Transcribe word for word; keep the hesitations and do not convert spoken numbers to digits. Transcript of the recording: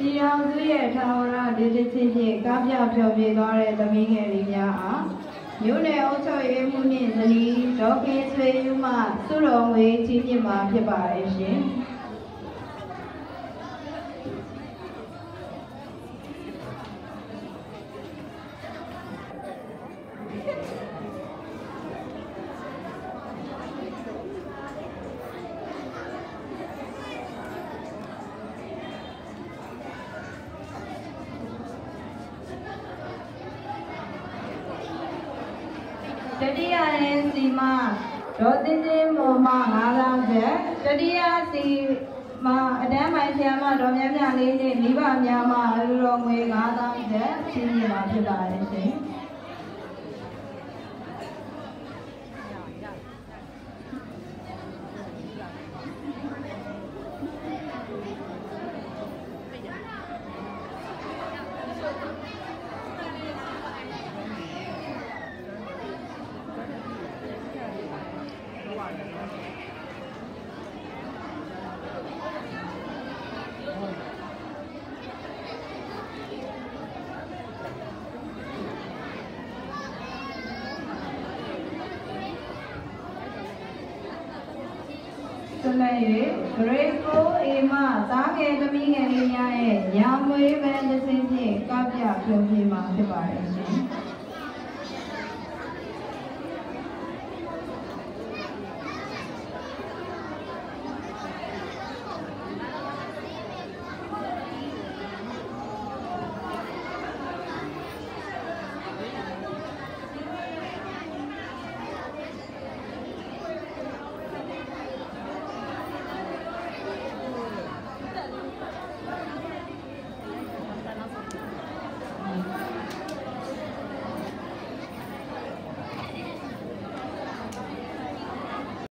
ပြည်တော်စုရဲ့ထာဝရဒေသချင်းဖြင့်ကားပြဖျော်ဖြေသွားတဲ့သမီးငယ်လေးများအားမြို့နယ်အုပ်ချုပ်ရေးမှူးနှင့်ဇနီးဒေါ်ခင်ဆွေယူမှစုတော်ငွေကြီးမြင့်မှာဖြစ်ပါရဲ့ရှင်တတိယရင်စီမဒေါ်တင်တင်မော်မငါးသောင်းချက်တတိယစီမအတန်းပိုင်းဆရာမဒေါ်မြမြလေးနဲ့မိဘများမအလူတော်ငွေငါးသောင်းချက်ချင်းမြင်မှာဖြစ်ပါတယ်ရှင်ဆက်လက်၍ Grade ကို A မှသားငယ်သမီးငယ်လေးများရဲ့ညာမွေးပန်းတစ်စင်းဖြင့်ကပြဖြောပြမှာဖြစ်ပါတယ်ရှင်